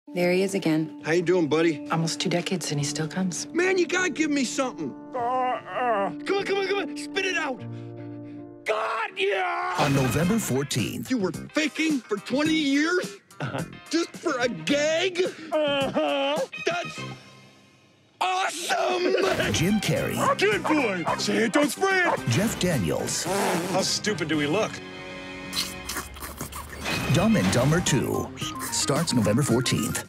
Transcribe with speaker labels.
Speaker 1: There he is again.
Speaker 2: How you doing, buddy?
Speaker 3: Almost 2 decades and he still comes.
Speaker 2: Man, you gotta give me something. Come on. Spit it out. God, yeah!
Speaker 4: On November 14th.
Speaker 2: You were faking for 20 years? Just for a gag? That's awesome!
Speaker 4: Jim Carrey.
Speaker 5: Good boy! Say it, don't spray it!
Speaker 4: Jeff Daniels.
Speaker 5: How stupid do we look?
Speaker 4: Dumb and Dumber 2 starts November 14th.